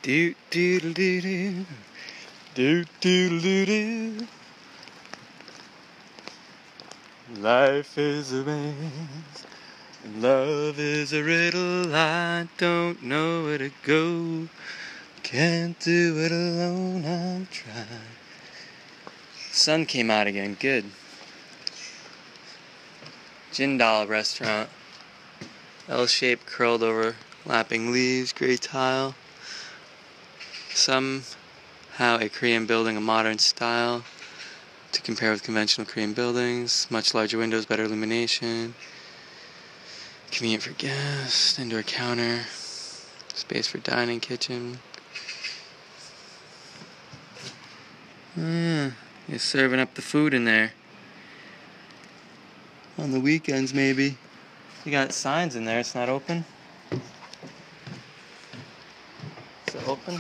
Do do do do do do do do do. Life is a maze, love is a riddle. I don't know where to go. Can't do it alone. I'll try. Sun came out again. Good. Jindal restaurant. L-shaped, curled over, lapping leaves, gray tile. Somehow a Korean building, a modern style to compare with conventional Korean buildings. Much larger windows, better illumination. Convenient for guests. Indoor counter. Space for dining, kitchen. You're serving up the food in there. On the weekends, maybe. You got signs in there. It's not open. Is it open?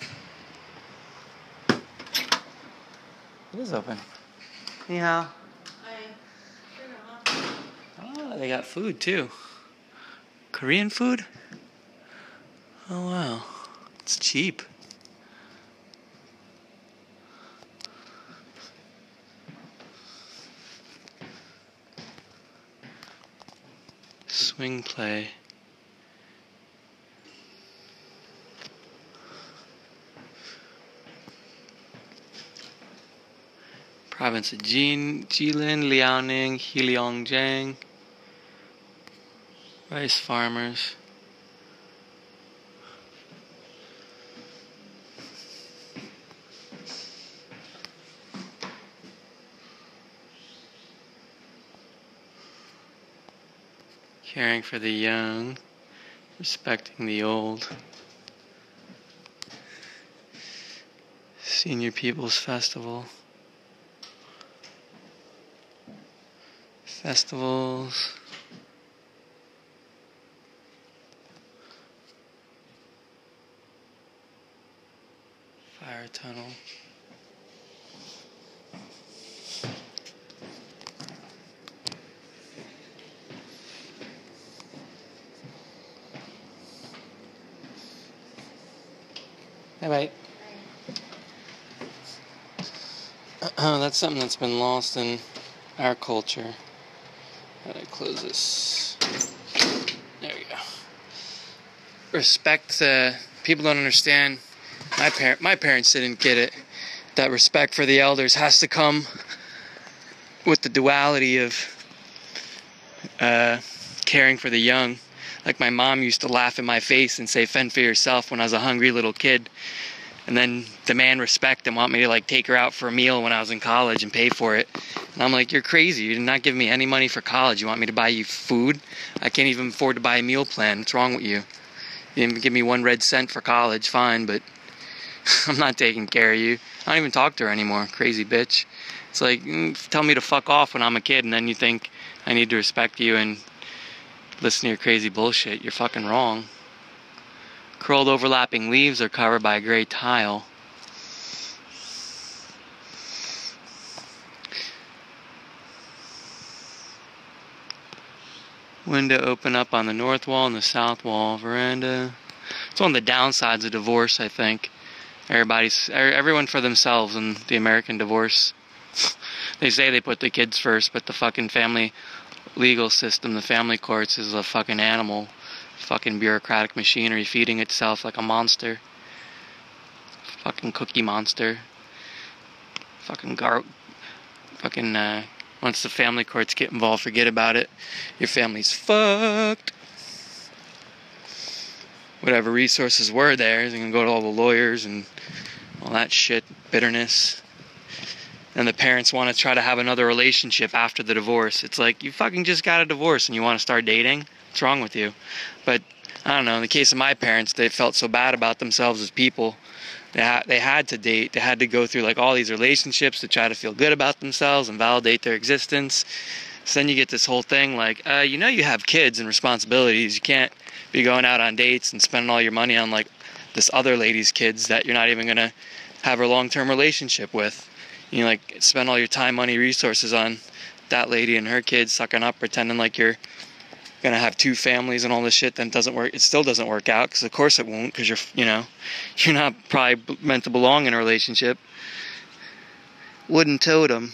It is open. Anyhow. Oh, they got food too. Korean food? Oh wow. It's cheap. Swing play. Province of Jilin, Liaoning, Heilongjiang. Rice farmers. Caring for the young, respecting the old. Senior People's Festival. Festivals. Fire tunnel. Bye-bye. That's something that's been lost in our culture. How do I close this? There we go. Respect. People don't understand. My parents didn't get it. That respect for the elders has to come with the duality of caring for the young. Like my mom used to laugh in my face and say, "Fend for yourself," when I was a hungry little kid. And then demand respect and want me to like take her out for a meal when I was in college and pay for it. And I'm like, you're crazy. You did not give me any money for college. You want me to buy you food? I can't even afford to buy a meal plan. What's wrong with you? You didn't give me 1 red cent for college, fine, but I'm not taking care of you. I don't even talk to her anymore, crazy bitch. It's like, tell me to fuck off when I'm a kid and then you think I need to respect you and listen to your crazy bullshit. You're fucking wrong. Curled overlapping leaves are covered by a gray tile. Window open up on the north wall and the south wall. Veranda. It's one of the downsides of divorce, I think. Everyone for themselves in the American divorce. They say they put the kids first, but the fucking family legal system, the family courts, is a fucking animal. Fucking bureaucratic machinery feeding itself like a monster. Fucking cookie monster. Once the family courts get involved, forget about it. Your family's fucked. Whatever resources were there, you can go to all the lawyers and all that shit, bitterness. And the parents want to try to have another relationship after the divorce. It's like, you fucking just got a divorce and you want to start dating? What's wrong with you? But I don't know, in the case of my parents, they felt so bad about themselves as people. They had to date. They had to go through like all these relationships to try to feel good about themselves and validate their existence. So then you get this whole thing like, you have kids and responsibilities. You can't be going out on dates and spending all your money on like this other lady's kids that you're not even going to have a long-term relationship with. You like spend all your time, money, resources on that lady and her kids, sucking up, pretending like you're gonna have two families and all this shit, then it doesn't work. It still doesn't work out, because of course it won't, because you're not probably meant to belong in a relationship. Wooden totem.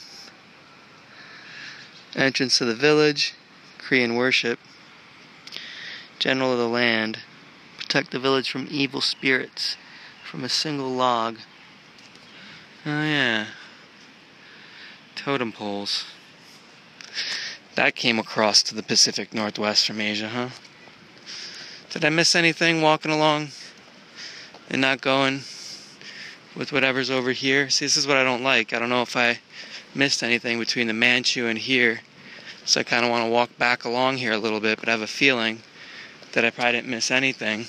Entrance to the village. Korean worship. General of the land. Protect the village from evil spirits. From a single log. Oh yeah. Totem poles. That came across to the Pacific Northwest from Asia, huh? Did I miss anything walking along and not going with whatever's over here? See, this is what I don't like. I don't know if I missed anything between the Manchu and here. So I kind of want to walk back along here a little bit, but I have a feeling that I probably didn't miss anything.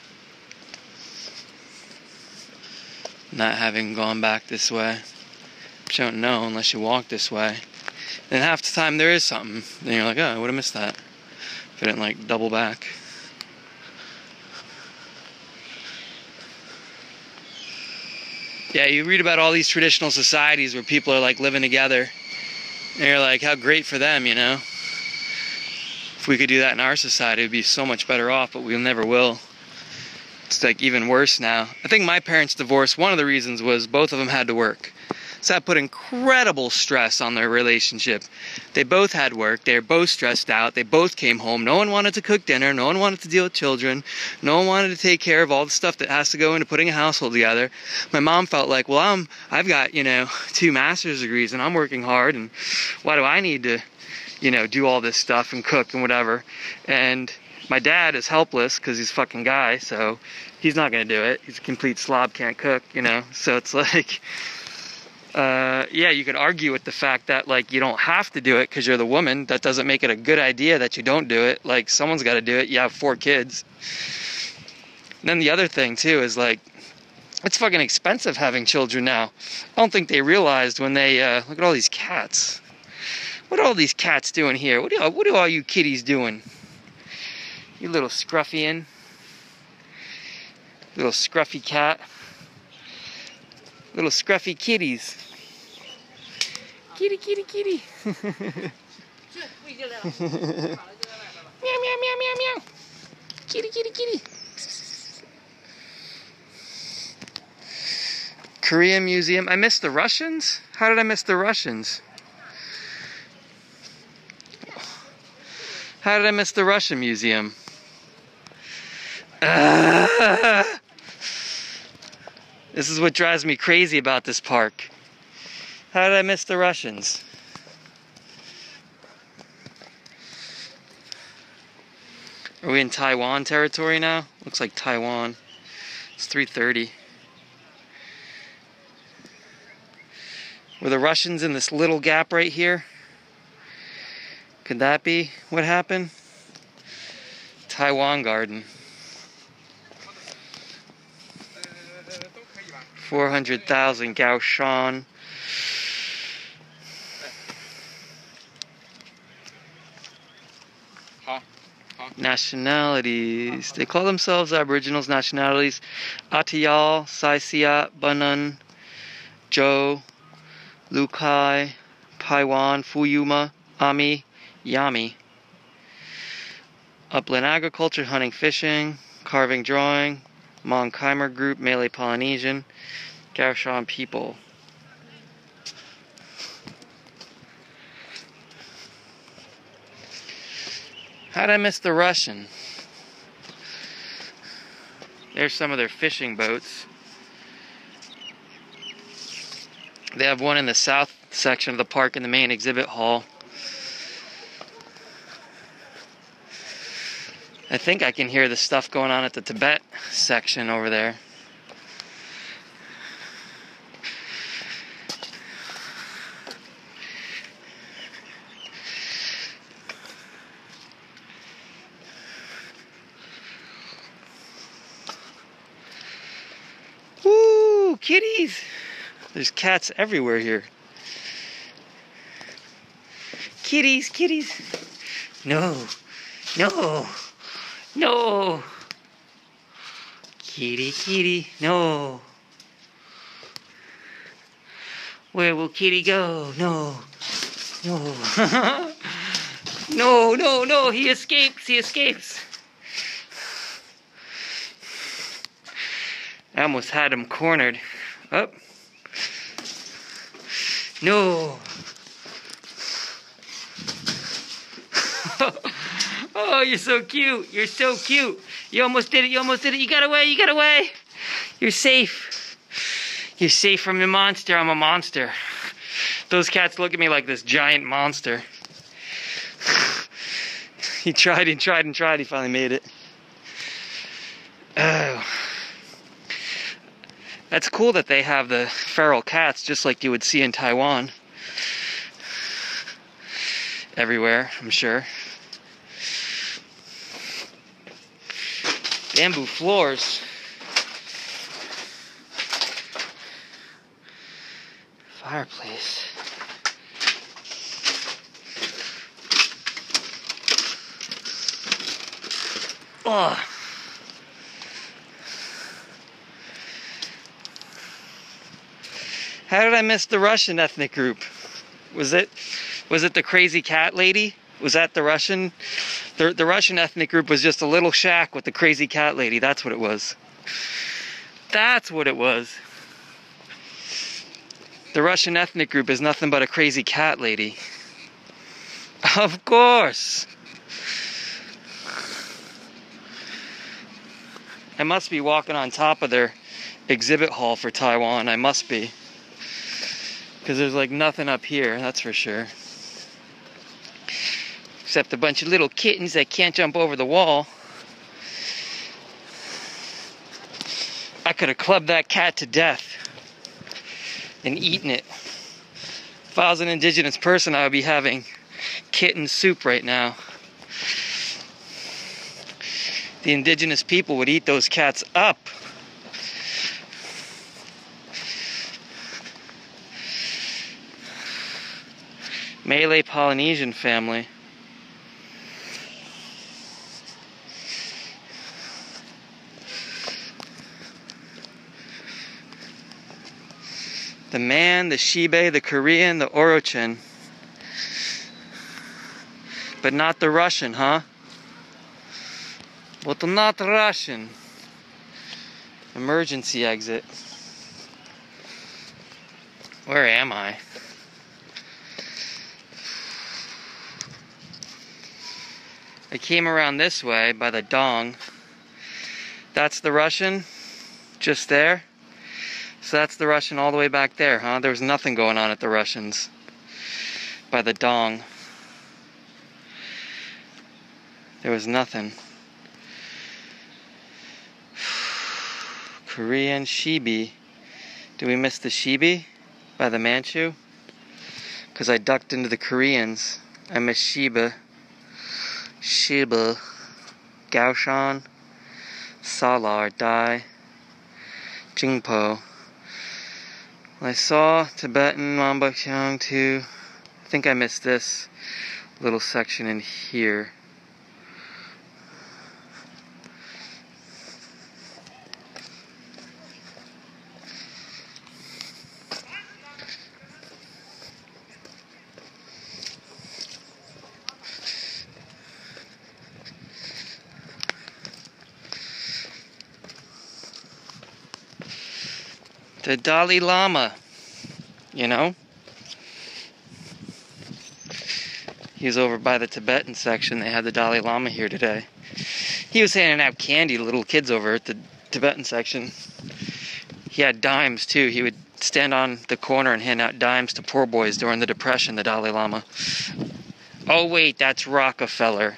Not having gone back this way. But you don't know unless you walk this way. And half the time there is something. Then you're like, oh, I would have missed that if I didn't like double back. Yeah, you read about all these traditional societies where people are like living together. And you're like, how great for them, you know? If we could do that in our society, it would be so much better off, but we never will. It's like even worse now. I think my parents divorced, one of the reasons was both of them had to work. So that put incredible stress on their relationship. They both had work, they were both stressed out, they both came home, no one wanted to cook dinner, no one wanted to deal with children, no one wanted to take care of all the stuff that has to go into putting a household together. My mom felt like, well, I've got, 2 master's degrees and I'm working hard, and why do I need to, do all this stuff and cook and whatever? And my dad is helpless because he's a fucking guy, so he's not gonna do it. He's a complete slob, can't cook, so it's like, yeah, you could argue with the fact that, like, you don't have to do it because you're the woman. That doesn't make it a good idea that you don't do it. Like, someone's got to do it. You have 4 kids. And then the other thing, too, is, like, it's fucking expensive having children now. I don't think they realized when they, look at all these cats. What are all these cats doing here? What are all you kitties doing? You little scruffian. Little scruffy cat. Little scruffy kitties. Kitty, kitty, kitty. Meow, meow, meow, meow, meow. Kitty, kitty, kitty. Korean Museum. I missed the Russians? How did I miss the Russians? How did I miss the Russian Museum? This is what drives me crazy about this park. How did I miss the Russians? Are we in Taiwan territory now? Looks like Taiwan. It's 3:30. Were the Russians in this little gap right here? Could that be what happened? Taiwan Garden. 400,000 Gaoshan. Nationalities. They call themselves Aboriginals. Nationalities: Atayal, Saisiat, Bunun, Zhou, Lukai, Paiwan, Fuyuma, Ami, Yami. Upland agriculture, hunting, fishing, carving, drawing. Hmong Khmer group, Malay Polynesian, Gaoshan people. How did I miss the Russian? There's some of their fishing boats. They have one in the south section of the park in the main exhibit hall. I think I can hear the stuff going on at the Tibet section over there. Woo, kitties! There's cats everywhere here. Kitties, kitties. No, no. No! Kitty, kitty, no! Where will kitty go? No! No! No, no, no, he escapes, he escapes. I almost had him cornered. Up. No. Oh, you're so cute. You're so cute. You almost did it. You almost did it. You got away. You got away. You're safe. You're safe from the monster. I'm a monster. Those cats look at me like this giant monster. He tried and tried and tried. He finally made it. Oh. That's cool that they have the feral cats just like you would see in Taiwan. Everywhere, I'm sure. Bamboo floors. Fireplace. Oh. How did I miss the Russian ethnic group? Was it the crazy cat lady? Was that the Russian? The Russian ethnic group was just a little shack with the crazy cat lady. That's what it was. That's what it was. The Russian ethnic group is nothing but a crazy cat lady. Of course. I must be walking on top of their exhibit hall for Taiwan. I must be. Because there's like nothing up here, that's for sure. Except a bunch of little kittens that can't jump over the wall. I could have clubbed that cat to death and eaten it. If I was an indigenous person, I would be having kitten soup right now. The indigenous people would eat those cats up. Malay Polynesian family. The man, the Shibe, the Korean, the Orochin. But not the Russian, huh? But not Russian. Emergency exit. Where am I? I came around this way by the Dong. That's the Russian, just there. So that's the Russian all the way back there, huh? There was nothing going on at the Russians by the Dong. There was nothing. Korean Shibi. Did we miss the Shibi by the Manchu? Because I ducked into the Koreans. I missed Shiba. Shiba. Gaoshan. Salar. Dai. Jingpo. I saw Tibetan Mambakyang too. I think I missed this little section in here. The Dalai Lama, you know? He was over by the Tibetan section. They had the Dalai Lama here today. He was handing out candy to little kids over at the Tibetan section. He had dimes too. He would stand on the corner and hand out dimes to poor boys during the Depression, the Dalai Lama. Oh wait, that's Rockefeller.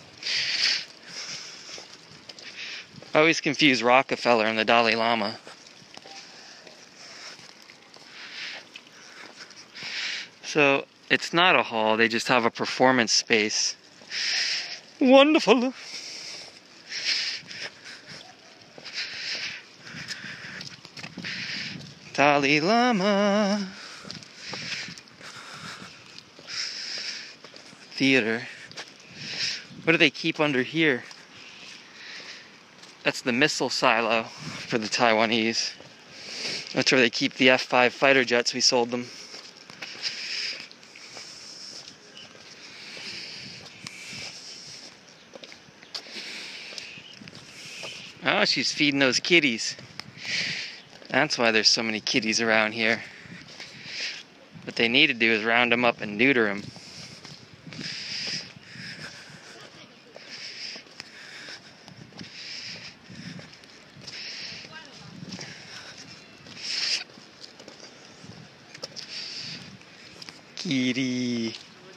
I always confuse Rockefeller and the Dalai Lama. So, it's not a hall, they just have a performance space. Wonderful! Dalai Lama! Theater. What do they keep under here? That's the missile silo for the Taiwanese. That's where they keep the F-5 fighter jets we sold them. Oh, she's feeding those kitties. That's why there's so many kitties around here. What they need to do is round them up and neuter them. Kitty.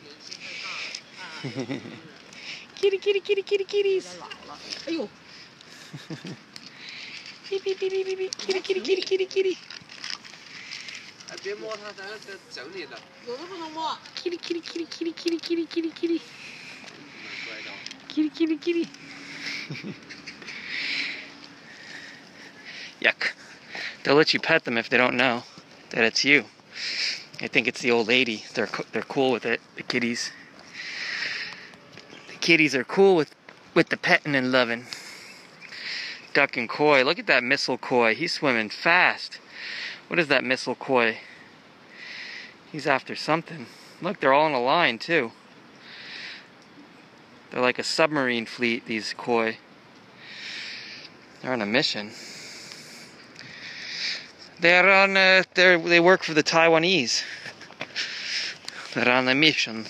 Kitty, kitty, kitty, kitty, kitties. Beep, beep, beep, beep, beep. Kitty, kitty, kitty, kitty, kitty. Kitty, kitty, kitty, kitty, kitty, kitty, kitty, kitty. Kitty, kitty, kitty. Yuck. They'll let you pet them if they don't know that it's you. I think it's the old lady. They're cool with it, the kitties. The kitties are cool with the petting and loving. Duck and koi. Look at that missile koi. He's swimming fast. What is that missile koi? He's after something. Look, they're all in a line too. They're like a submarine fleet, these koi. They're on a mission. They're on. They work for the Taiwanese. They're on a mission.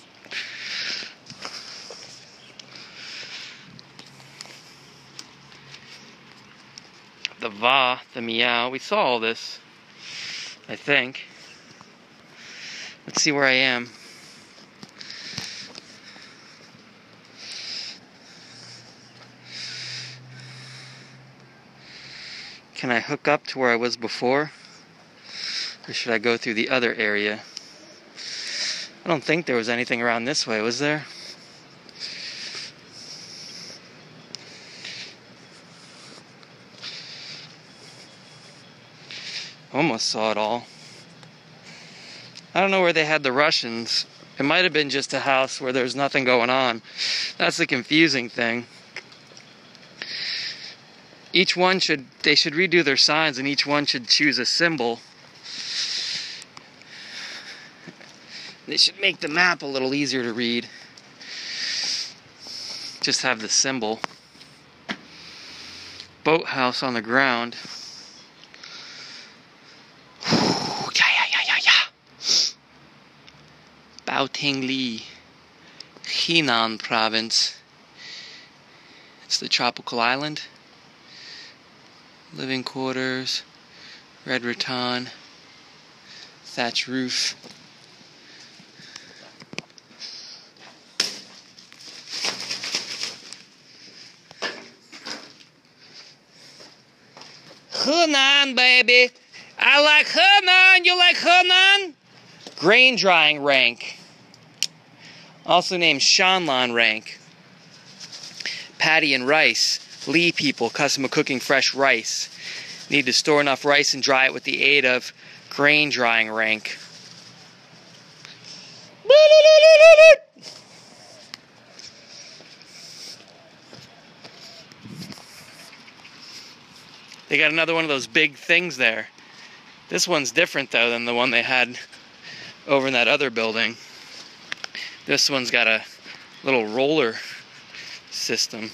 The meow. We saw all this, I think. Let's see where I am. Can I hook up to where I was before? Or should I go through the other area? I don't think there was anything around this way, was there? Almost saw it all. I don't know where they had the Russians. It might have been just a house where there's nothing going on. That's the confusing thing. They should redo their signs, and each one should choose a symbol. They should make the map a little easier to read. Just have the symbol. Boathouse on the ground. Baoting Li, Henan province. It's the tropical island. Living quarters, red rattan, thatch roof. Henan, baby. I like Henan. You like Henan? Grain drying rank. Also named Shanlan rank. Paddy and rice. Li people, custom of cooking fresh rice. Need to store enough rice and dry it with the aid of grain drying rank. They got another one of those big things there. This one's different though than the one they had over in that other building. This one's got a little roller system.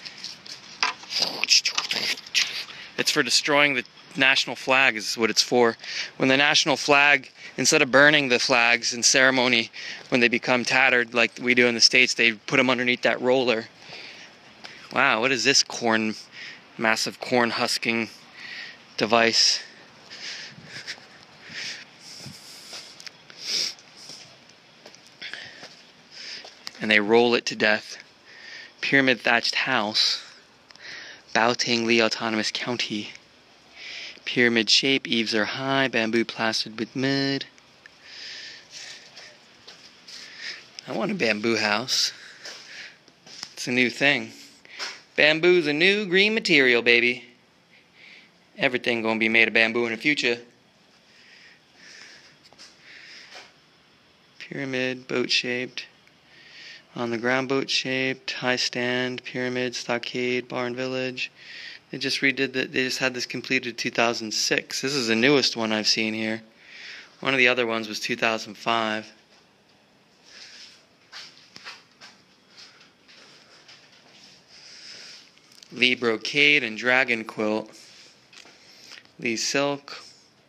It's for destroying the national flag is what it's for. When the national flag, instead of burning the flags in ceremony, when they become tattered like we do in the States, they put them underneath that roller. Wow, what is this massive corn husking device? And they roll it to death. Pyramid thatched house. Baoting Li Autonomous County. Pyramid shape, eaves are high, bamboo plastered with mud. I want a bamboo house. It's a new thing. Bamboo's a new green material, baby. Everything gonna be made of bamboo in the future. Pyramid, boat shaped. On the ground, boat shaped, high stand, pyramid, stockade, barn village. They just redid that. They just had this completed in 2006. This is the newest one I've seen here. One of the other ones was 2005. Lee Brocade and Dragon Quilt. Lee Silk.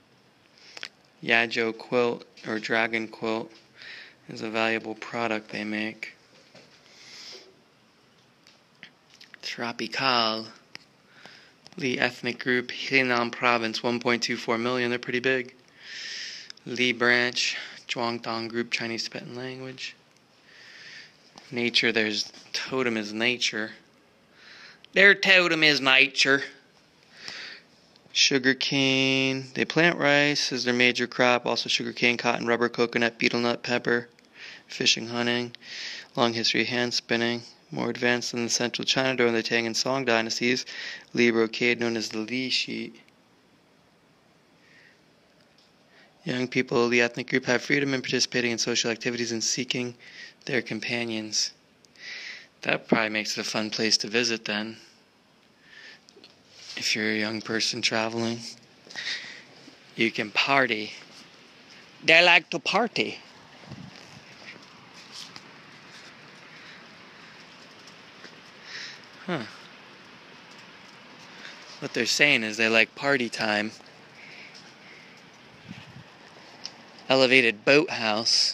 Yajo Quilt or Dragon Quilt is a valuable product they make. Tropical. Lee Ethnic Group, Henan Province, 1.24 million. They're pretty big. Lee Branch, Zhuangdong Group, Chinese Tibetan language. Nature, there's Totem is Nature. Their totem is nature. Sugarcane, they plant rice as their major crop. Also sugarcane, cotton, rubber, coconut, betel nut, pepper, fishing, hunting. Long history of hand spinning. More advanced than the central China during the Tang and Song dynasties. Lee brocade, known as the Lee sheet. Young people of the ethnic group have freedom in participating in social activities and seeking their companions. That probably makes it a fun place to visit then, if you're a young person traveling. You can party. They like to party. Huh. What they're saying is they like party time. Elevated boathouse.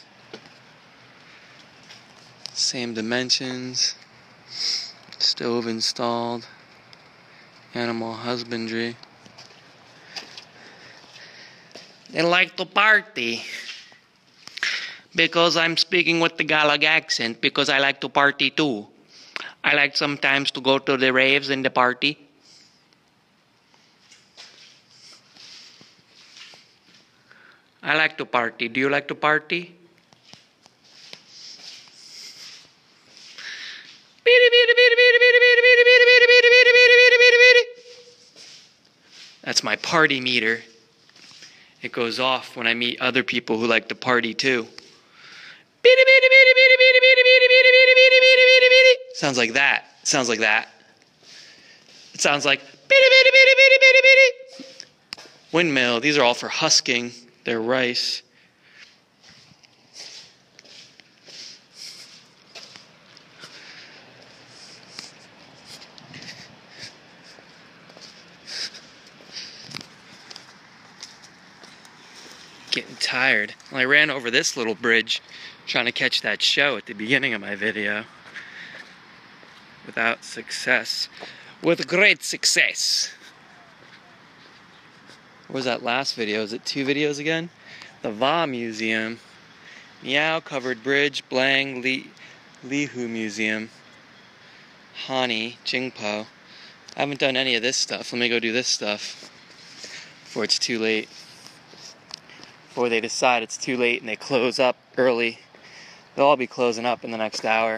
Same dimensions. Stove installed. Animal husbandry. They like to party. Because I'm speaking with the Galag accent, because I like to party too. I like sometimes to go to the raves and the party. I like to party. Do you like to party? That's my party meter. It goes off when I meet other people who like to party too. Sounds like that. Sounds like that. It sounds like windmill. These are all for husking their rice. Getting tired. Well, I ran over this little bridge trying to catch that show at the beginning of my video. Without success. With great success. What was that last video? Is it 2 videos again? The Va Museum. Miao Covered Bridge. Blang Lihu Museum. Hani Jingpo. I haven't done any of this stuff. Let me go do this stuff before it's too late. Before they decide it's too late and they close up early. They'll all be closing up in the next hour.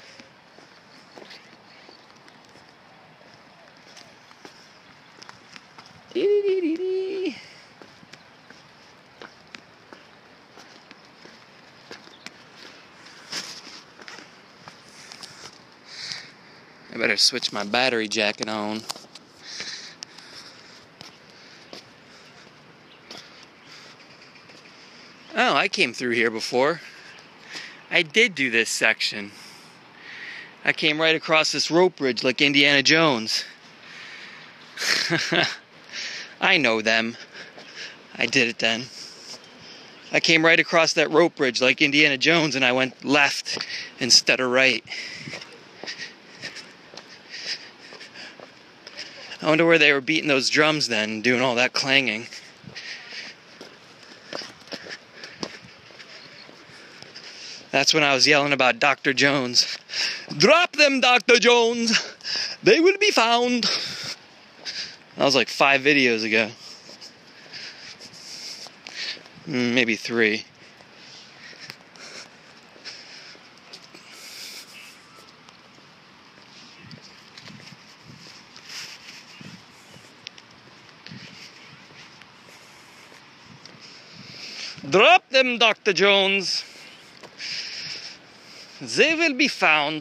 I better switch my battery jacket on. Oh, I came through here before. I did do this section. I came right across this rope bridge like Indiana Jones. I know them. I did it then. I came right across that rope bridge like Indiana Jones and I went left instead of right. I wonder where they were beating those drums then, doing all that clanging. That's when I was yelling about Dr. Jones. Drop them, Dr. Jones! They will be found! That was like 5 videos ago. Maybe 3. Drop them, Dr. Jones. They will be found.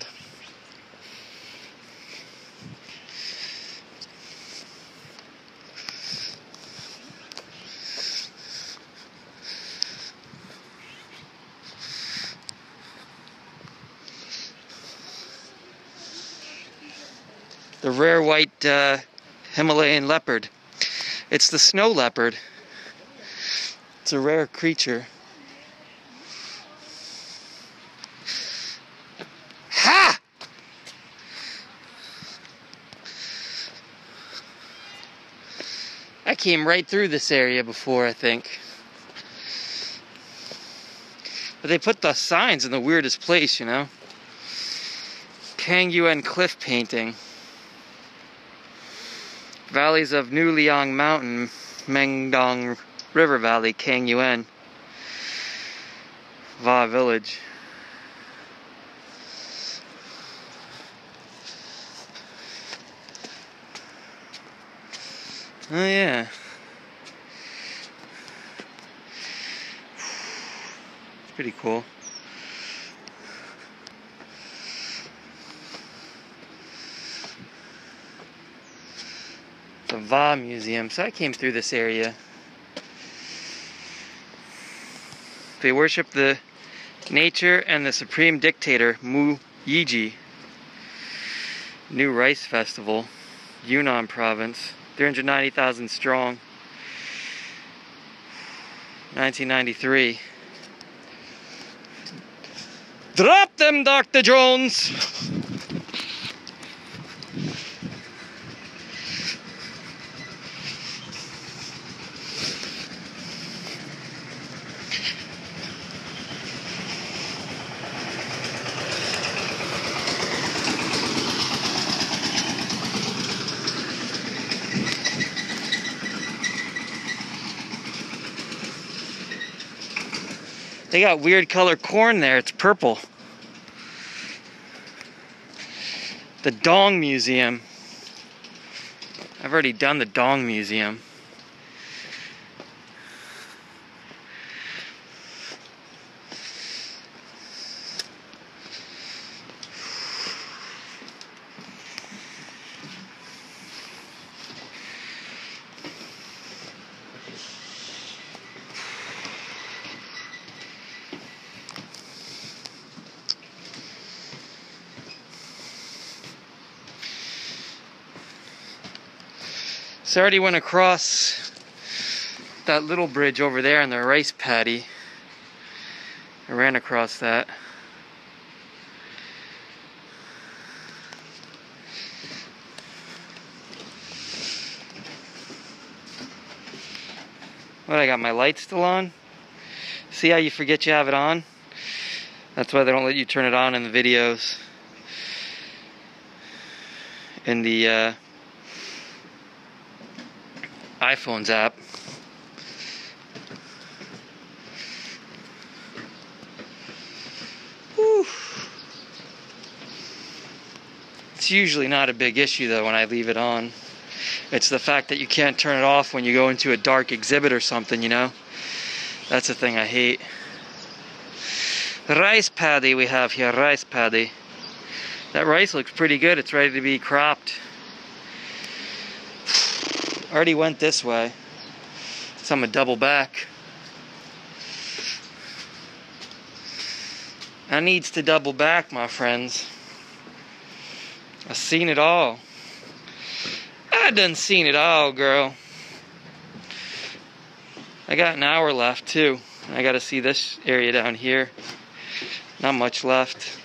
The rare white Himalayan leopard. It's the snow leopard. It's a rare creature. Ha! I came right through this area before, I think. But they put the signs in the weirdest place, you know? Kang Yuan cliff painting. Valleys of New Liang Mountain, Mengdong River Valley, Kang Yuan. Va Village. Oh yeah. It's pretty cool. The Va Museum. So I came through this area. They worship the nature and the supreme dictator, Mu Yiji. New Rice Festival, Yunnan Province. 390,000 strong. 1993. Drop them, Dr. Jones! They got weird color corn there. It's purple. The Dong Museum. I've already done the Dong Museum. So I already went across that little bridge over there in the rice paddy. I ran across that. What, I got my light still on? See how you forget you have it on? That's why they don't let you turn it on in the videos. In the iPhone's app. Whew. It's usually not a big issue though when I leave it on. It's the fact that you can't turn it off when you go into a dark exhibit or something, you know? That's the thing I hate. Rice paddy we have here, rice paddy. That rice looks pretty good, it's ready to be cropped. Already went this way, so I'm gonna double back. I needs to double back, my friends. I seen it all. I done seen it all, girl. I got an hour left too. I gotta see this area down here. Not much left.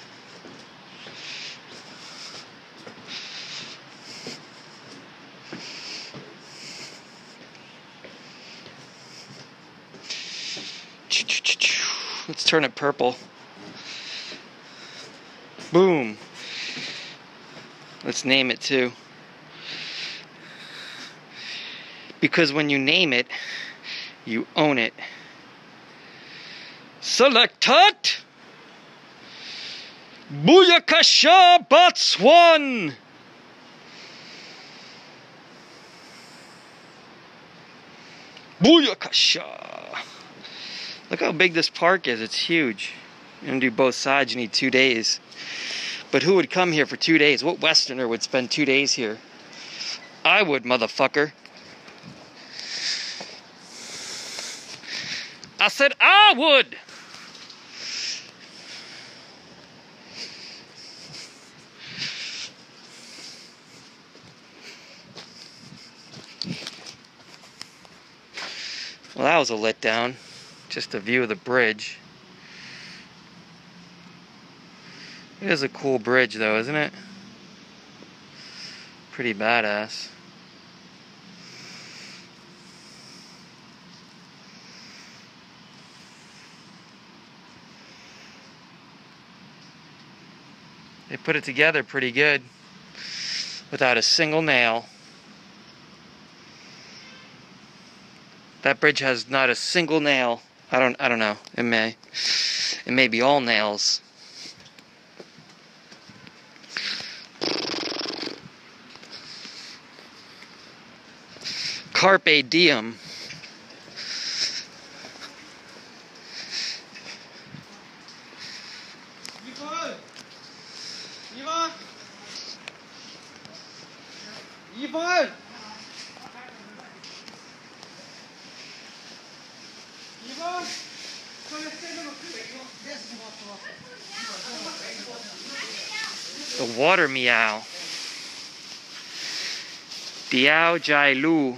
Let's turn it purple. Boom. Let's name it too. Because when you name it, you own it. Selectat! Booyakasha Botswan! Booyakasha! Look how big this park is, it's huge. You're gonna do both sides, you need 2 days. But who would come here for 2 days? What Westerner would spend 2 days here? I would, motherfucker. I said I would! Well, that was a letdown. Just a view of the bridge. It is a cool bridge though, isn't it? Pretty badass. They put it together pretty good without a single nail. That bridge has not a single nail. I don't know. It may be all nails. Carpe diem. The water meow. Diao Jai Lu.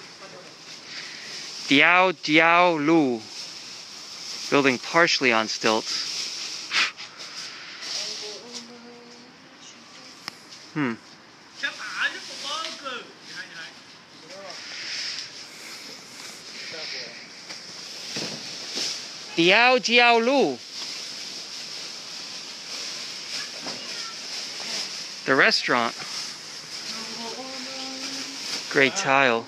Diao Diao Lu. Building partially on stilts. Diao Jiao Lu. The restaurant. Great tile.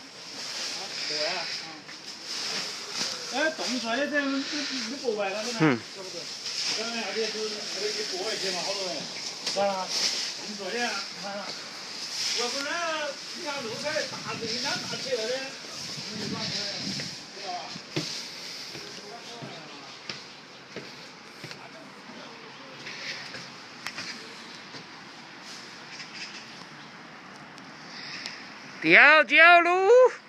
Diao Jiao Lu.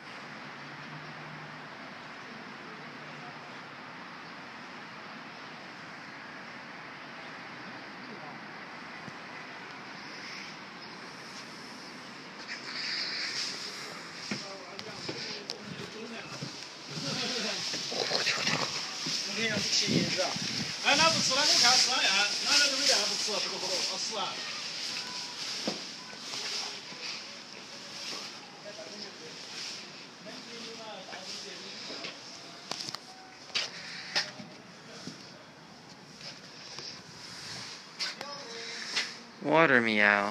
Water meow.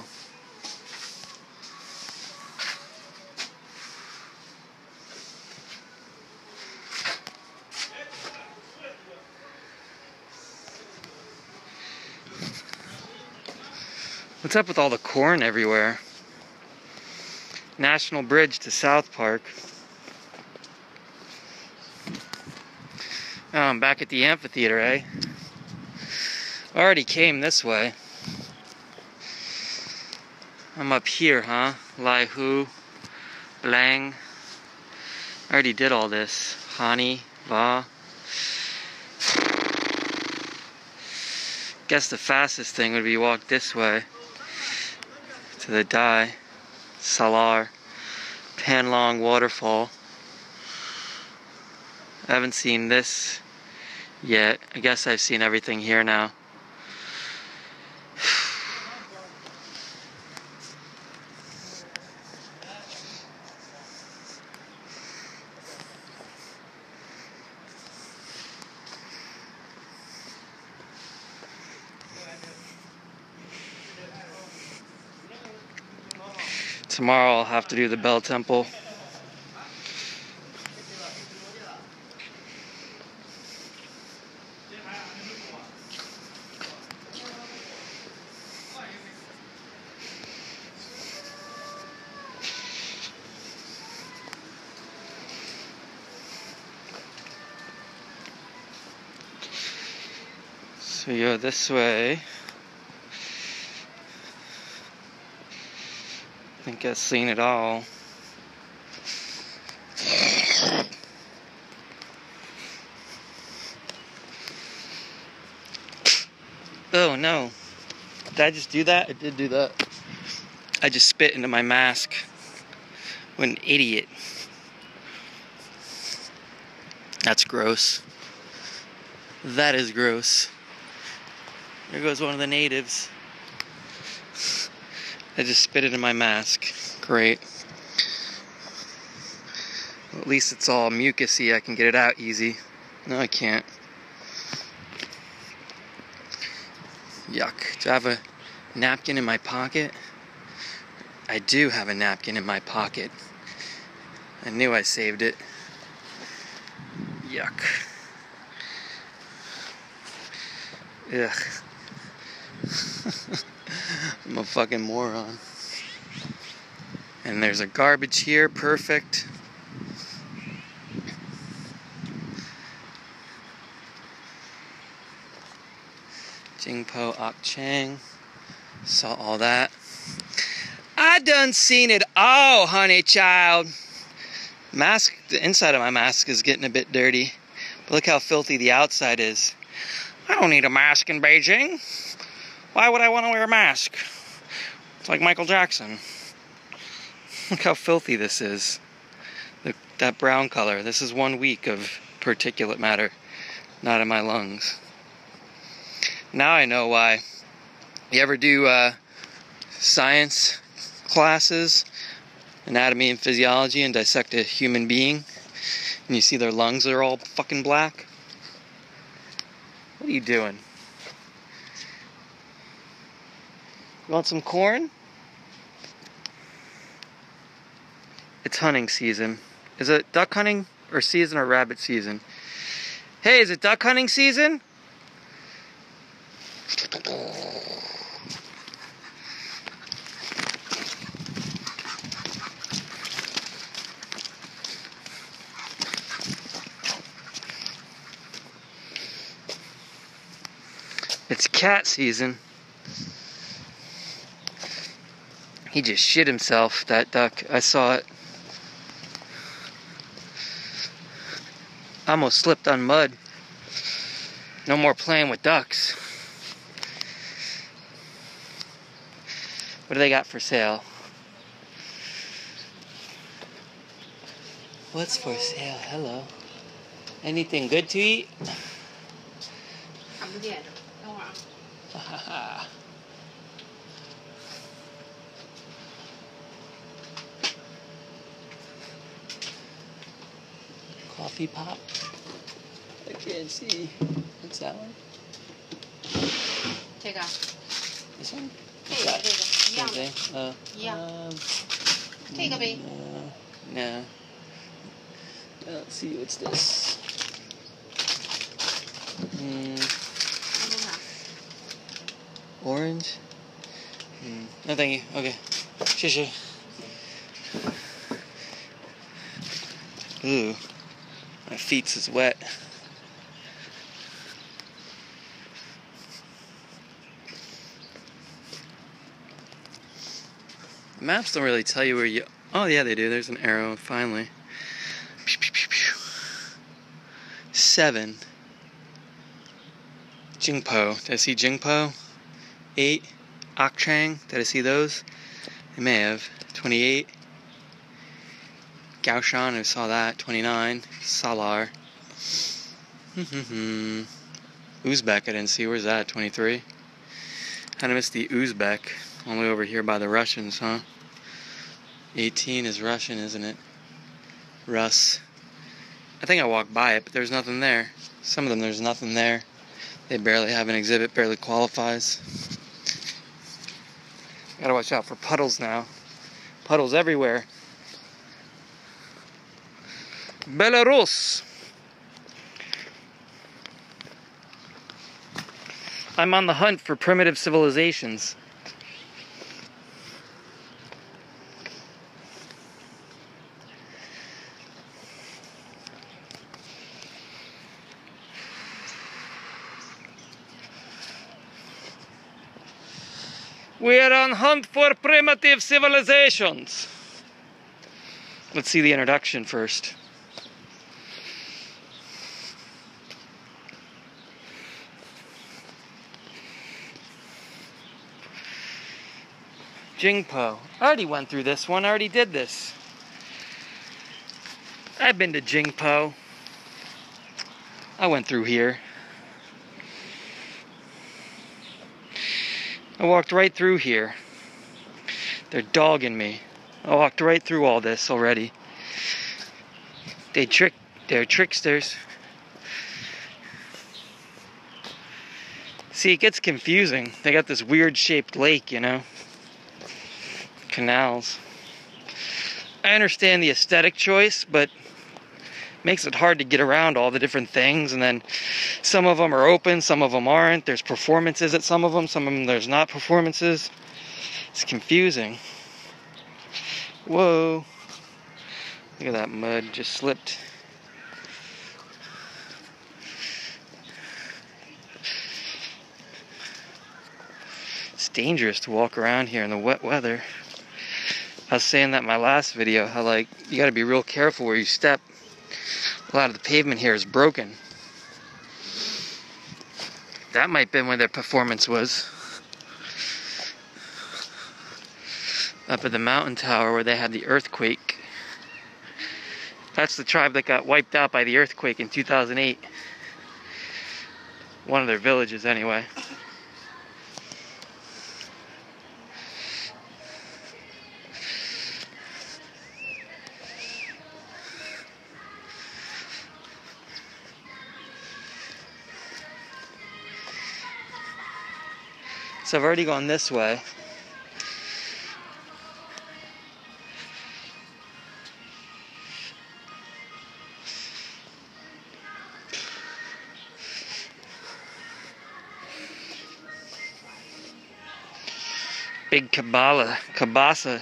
What's up with all the corn everywhere? National Bridge to South Park. Oh, I'm back at the amphitheater, eh? Already came this way. I'm up here, huh? Lai Hu, Blang. I already did all this. Hani, Va. Guess the fastest thing would be walk this way to the Dai, Salar, Panlong waterfall. I haven't seen this yet. I guess I've seen everything here now. Tomorrow I'll have to do the Bell Temple. So you go this way. I think I've seen it all. Oh no. Did I just do that? I did do that. I just spit into my mask. What an idiot. That's gross. That is gross. There goes one of the natives. I just spit it in my mask. Great. Well, at least it's all mucusy. I can get it out easy. No, I can't. Yuck. Do I have a napkin in my pocket? I do have a napkin in my pocket. I knew I saved it. Yuck. Ugh. I'm a fucking moron. And there's a garbage here. Perfect. Jingpo Ok Chang. Saw all that. I done seen it all, honey child. Mask, the inside of my mask is getting a bit dirty. But look how filthy the outside is. I don't need a mask in Beijing. Why would I want to wear a mask? It's like Michael Jackson. Look how filthy this is. Look, that brown color. This is 1 week of particulate matter, not in my lungs. Now I know why. You ever do science classes, anatomy and physiology, and dissect a human being, and you see their lungs are all fucking black? What are you doing? You want some corn? It's hunting season. Is it duck hunting or season or rabbit season? Hey, is it duck hunting season? It's cat season. He just shit himself, that duck. I saw it. I almost slipped on mud. No more playing with ducks. What do they got for sale? What's for sale? Hello. Anything good to eat? Coffee pop? I can't see. What's that one? Take out. This one? What's that? Same thing? Yeah. Take a bit. No. Let's see, what's this? Orange? No, thank you. Okay. Sure. Ooh. My feet is wet. Maps don't really tell you where you... Oh, yeah, they do. There's an arrow, finally. 7. Jingpo. Did I see Jingpo? 8. Ok Chang. Did I see those? I may have. 28. Gaoshan, I saw that. 29. Salar. Uzbek, I didn't see. Where's that? 23. Kind of missed the Uzbek. Only over here by the Russians, huh? 18 is Russian, isn't it? Rus. I think I walked by it, but there's nothing there. Some of them, there's nothing there. They barely have an exhibit, barely qualifies. Gotta watch out for puddles now. Puddles everywhere. Belarus. I'm on the hunt for primitive civilizations. We are on hunt for primitive civilizations. Let's see the introduction first. Jingpo. I already went through this one. I already did this. I've been to Jingpo. I went through here. I walked right through here. They're dogging me. I walked right through all this already. They're tricksters. See, it gets confusing. They got this weird shaped lake, you know? Canals. I understand the aesthetic choice, but it makes it hard to get around all the different things. And then some of them are open, some of them aren't. There's performances at some of them there's not performances. It's confusing. Whoa. Look at that mud, just slipped. It's dangerous to walk around here in the wet weather. I was saying that in my last video, how like you gotta be real careful where you step. A lot of the pavement here is broken. That might have been where their performance was. Up at the mountain tower where they had the earthquake. That's the tribe that got wiped out by the earthquake in 2008. One of their villages anyway. So I've already gone this way. Big Cabasa.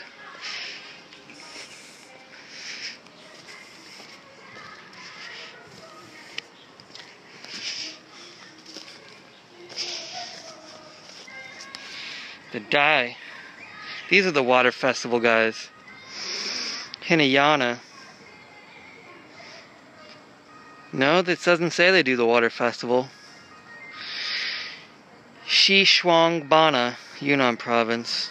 The Dai. These are the water festival guys. Hinayana. No, this doesn't say they do the water festival. Xishuangbanna, Yunnan province.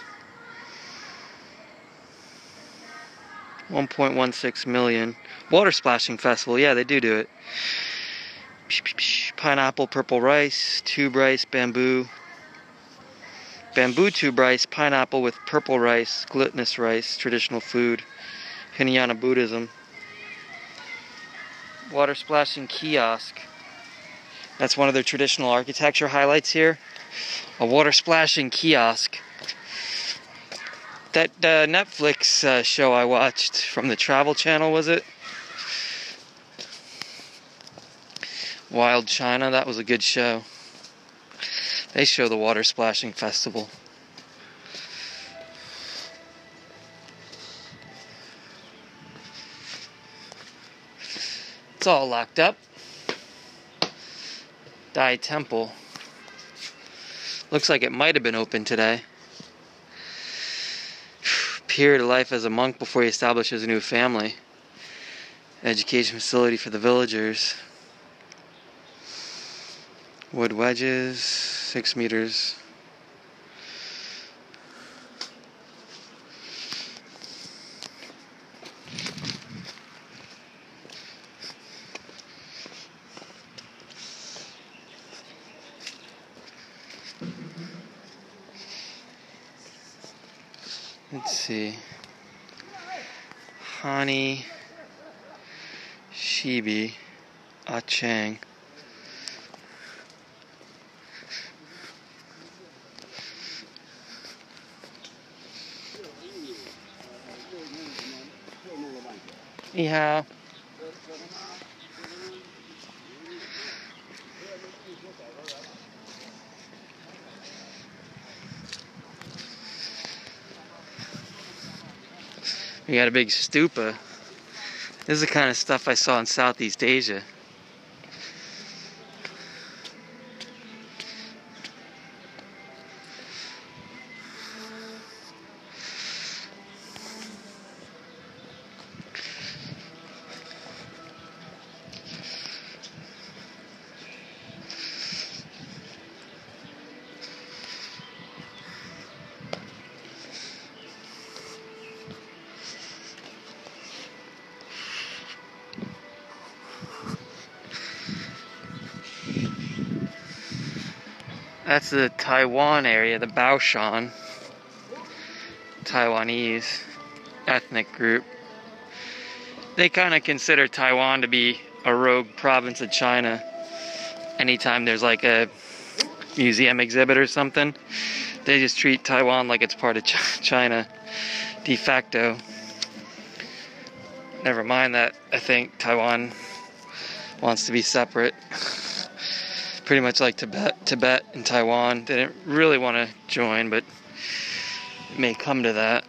1.16 million. Water splashing festival, yeah, they do it. Pineapple, purple rice, tube rice, bamboo. Bamboo tube rice, pineapple with purple rice, glutinous rice, traditional food. Hinayana Buddhism. Water splashing kiosk. That's one of their traditional architecture highlights here. A water splashing kiosk. That Netflix show I watched from the Travel Channel, was it? Wild China, that was a good show. They show the water splashing festival. It's all locked up. Dai Temple. Looks like it might have been open today. Period of life as a monk before he establishes a new family. Education facility for the villagers. Wood wedges, 6 meters. Let's see. Hani Shibi Achang. Yeah. We got a big stupa. This is the kind of stuff I saw in Southeast Asia. That's the Taiwan area, the Baoshan, Taiwanese ethnic group. They kind of consider Taiwan to be a rogue province of China. Anytime there's like a museum exhibit or something, they just treat Taiwan like it's part of China de facto. Never mind that I think Taiwan wants to be separate. Pretty much like Tibet and Taiwan. They didn't really want to join, but it may come to that.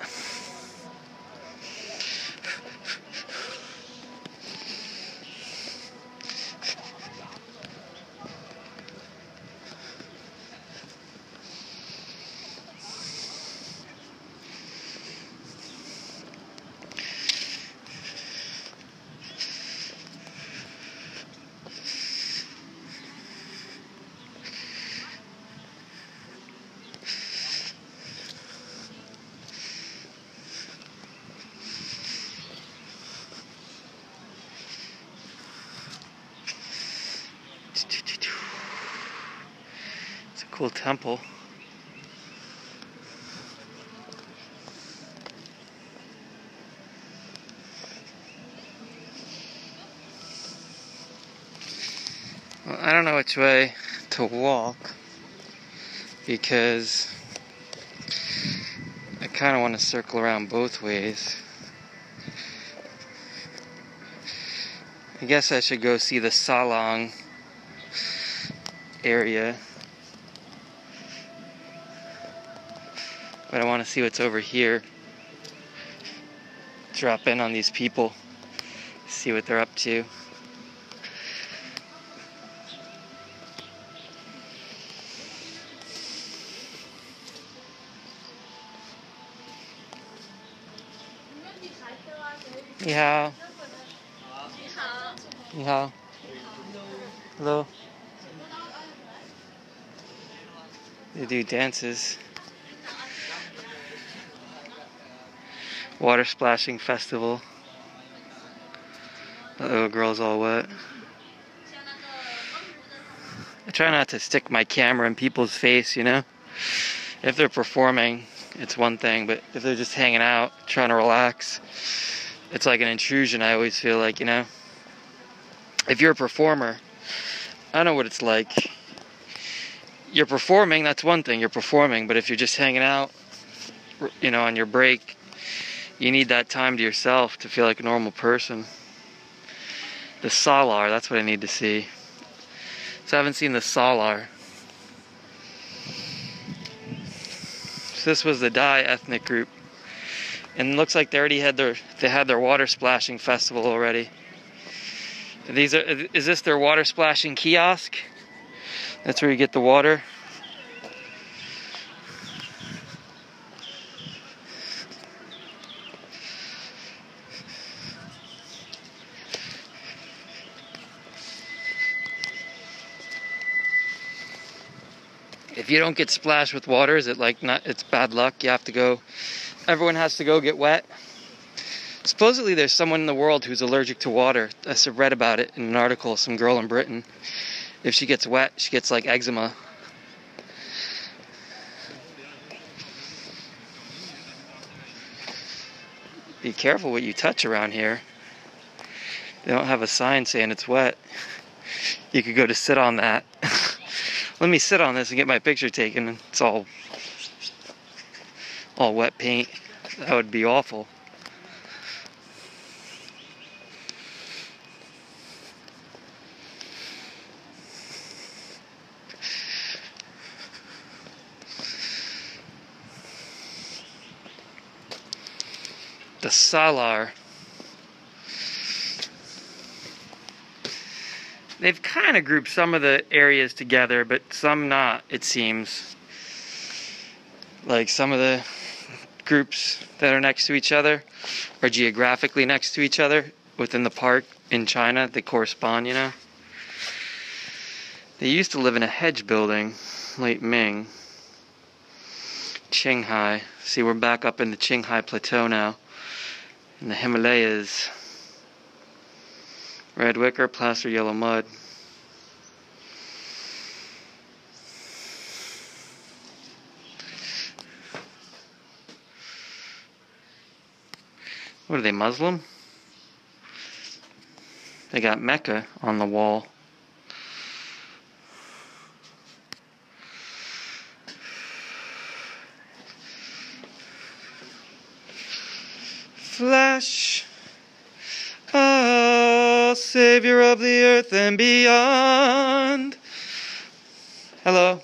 It's a cool temple. Well, I don't know which way to walk because I kind of want to circle around both ways. I guess I should go see the Salong area, but I want to see what's over here. Drop in on these people, see what they're up to. Ni hao. Ni hao. Hello. They do dances. Water splashing festival. The little girl's all wet. I try not to stick my camera in people's face, you know? If they're performing, it's one thing, but if they're just hanging out, trying to relax, it's like an intrusion, I always feel like, you know? If you're a performer, I know what it's like. You're performing, that's one thing, you're performing, but if you're just hanging out, you know, on your break, you need that time to yourself to feel like a normal person. The Salar, that's what I need to see. So I haven't seen the Salar. So this was the Dai ethnic group. And it looks like they already had their water splashing festival already. Is this their water splashing kiosk? That's where you get the water. If you don't get splashed with water, is it like not? It's bad luck. You have to go. Everyone has to go get wet. Supposedly, there's someone in the world who's allergic to water. I read about it in an article. Some girl in Britain. If she gets wet, she gets like eczema. Be careful what you touch around here. They don't have a sign saying it's wet. You could go to sit on that. Let me sit on this and get my picture taken. And it's all wet paint. That would be awful. The Salar. They've kind of grouped some of the areas together, but some not, it seems. Like some of the groups that are next to each other are geographically next to each other within the park in China. They correspond, you know. They used to live in a hedge building, late Ming. Qinghai. See, we're back up in the Qinghai Plateau now. In the Himalayas. Red wicker, plaster yellow mud. What are they, Muslim? They got Mecca on the wall. Flash, oh, Savior of the earth and beyond. Hello.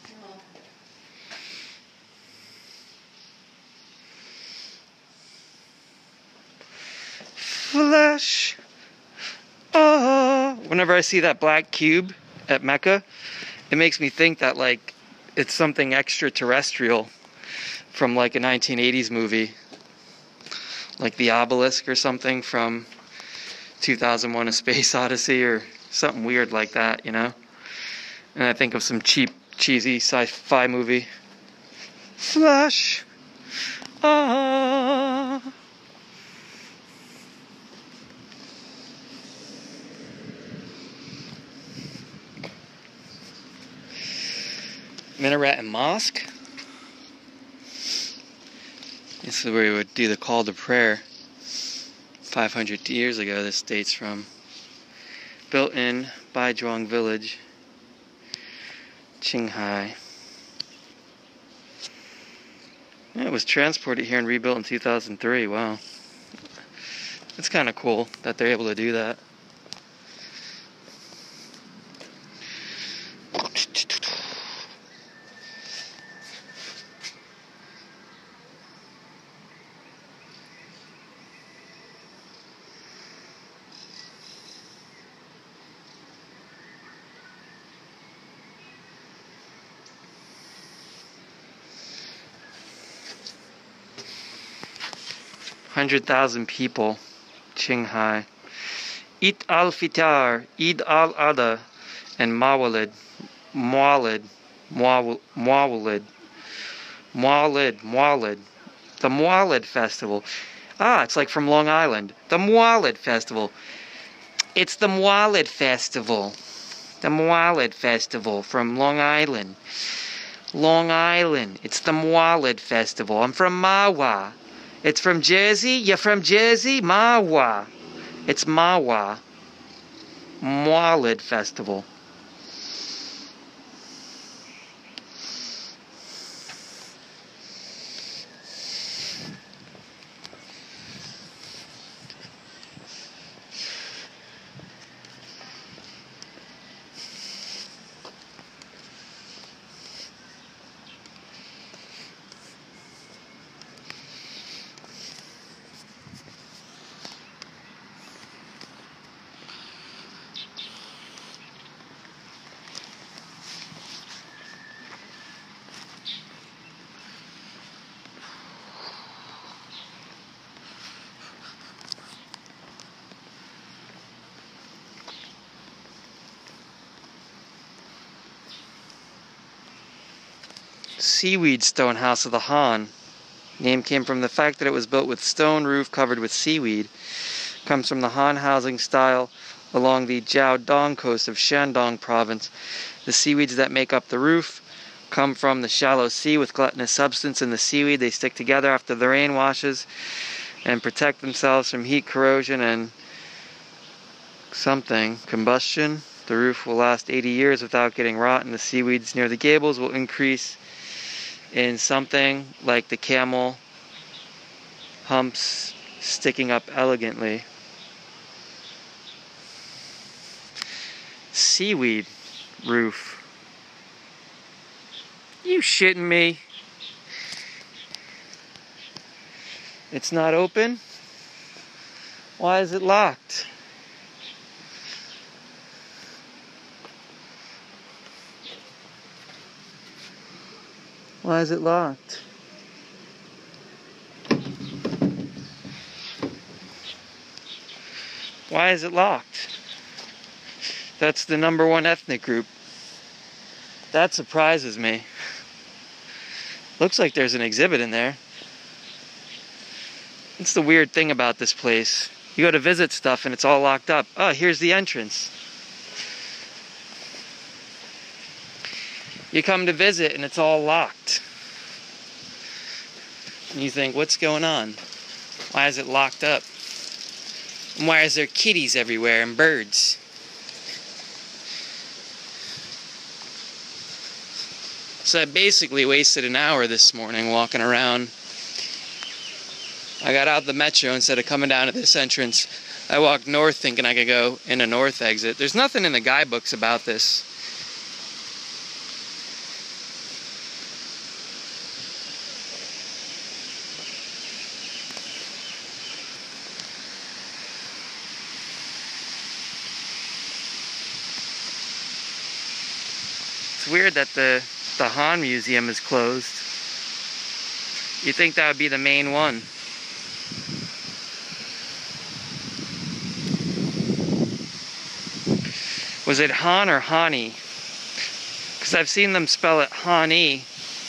Flash, oh. Whenever I see that black cube at Mecca, it makes me think that, like, it's something extraterrestrial from, like, a 1980s movie. Like the obelisk or something from 2001: A Space Odyssey or something weird like that, you know? And I think of some cheap, cheesy sci-fi movie. Flash. Ah. Minaret and mosque. This is where we would do the call to prayer. 500 years ago, this dates from. Built in Baijuang Village, Qinghai. Yeah, it was transported here and rebuilt in 2003. Wow. It's kind of cool that they're able to do that. $100,000 people, Qinghai. Eid al-Fitr, Eid al-Adha, and Mawlid, the Mawlid Festival. Ah, it's like from Long Island. The Mawlid Festival. It's the Mawlid Festival. The Mawlid Festival from Long Island. Long Island. It's the Mawlid Festival. I'm from Mahwah. It's from Jersey? You're from Jersey? Mahwah. It's Mahwah. Mawlid Festival. Seaweed stone house of the Han. Name came from the fact that it was built with stone roof covered with seaweed. Comes from the Han housing style along the Jiaodong coast of Shandong province. The seaweeds that make up the roof come from the shallow sea with glutinous substance in the seaweed. They stick together after the rain washes and protect themselves from heat, corrosion, and combustion. The roof will last 80 years without getting rot, and the seaweeds near the gables will increase in something like the camel humps sticking up elegantly. Seaweed roof. You shitting me? It's not open? Why is it locked? Why is it locked? Why is it locked? That's the #1 ethnic group. That surprises me. Looks like there's an exhibit in there. It's the weird thing about this place. You go to visit stuff and it's all locked up. Oh, here's the entrance. You come to visit and it's all locked. And you think, what's going on? Why is it locked up? And why is there kitties everywhere and birds? So I basically wasted an hour this morning walking around. I got out the metro instead of coming down to this entrance. I walked north thinking I could go in a north exit. There's nothing in the guidebooks about this. It's weird that the Han Museum is closed. You'd think that would be the main one. Was it Han or Hani? Because I've seen them spell it Hani.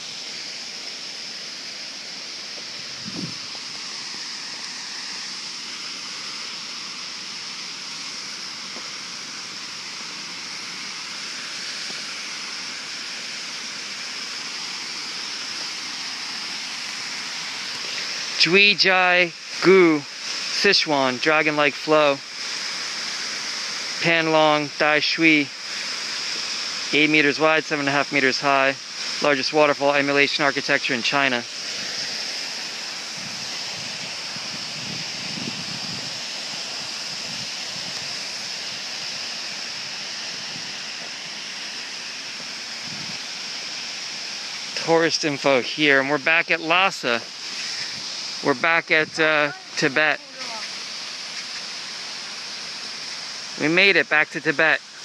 Jui Jai Gu Sichuan Dragon-like flow. Panlong Dai Shui, 8 meters wide, 7.5 meters high, largest waterfall emulation architecture in China. Tourist info here, and we're back at Lhasa. We're back at Tibet. We made it back to Tibet.